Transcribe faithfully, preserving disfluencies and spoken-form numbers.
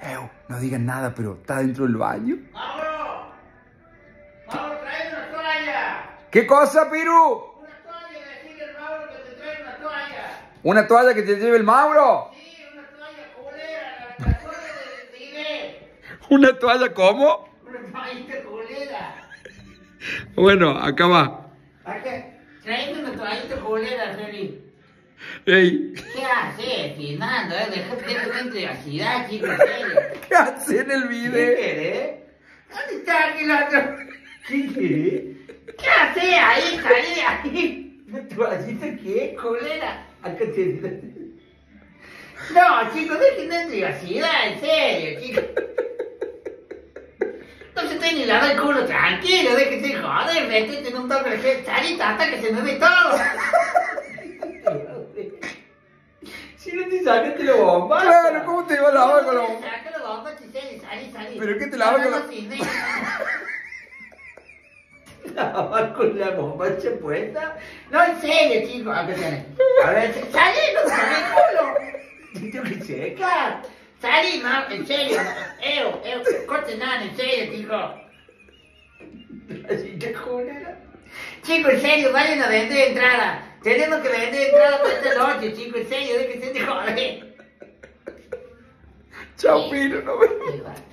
Ew, no digan nada, pero ¿está dentro del baño? ¡Mauro! ¡Mauro, trae una toalla! ¿Qué cosa, Piru? Una toalla, decirle al Mauro que te trae una toalla. ¿Una toalla que te lleve el Mauro? Sí, una toalla culera, la, la toalla de Miguel. ¿Una toalla cómo? Una toallita culera. Bueno, acá va. Acá, trae una toallita culera, Feli. Ey, ¿Qué haces, Fernando? Eh? Dejate de tener privacidad, chico, en serio. ¿qué hace en el ¿Qué video? querés? ¿Dónde está aquí la otra? ¿Qué querés? ¿Qué haces ahí? Salí de ahí. ¿Una toallita qué? Culera. Acá te... No, chicos, dejen de privacidad, en serio, chicos. No se te ni lado el culo, tranquilo, déjense de joder, metete en un toque de gente, salí hasta que se me ve todo. Si no te sacaste la bomba. Claro, ¿cómo te iba a lavar con la bomba? Saca la bomba, Chiseli, salí, salí. ¿Pero qué te lavas con la- ¿Lavar con la bombacha puesta? No, en serio, chicos. Acá tenés. A ver, salí, no se me culo. Tengo que checar. Salí, ma, en serio. Eo, eo, corte nada, en serio, chicos. Así te culera. Chicos, en serio, vayan a vender entrada. Tenemos que vender entrada para esta noche, chicos, en serio, déjense de joder. Chao, Piru, no me...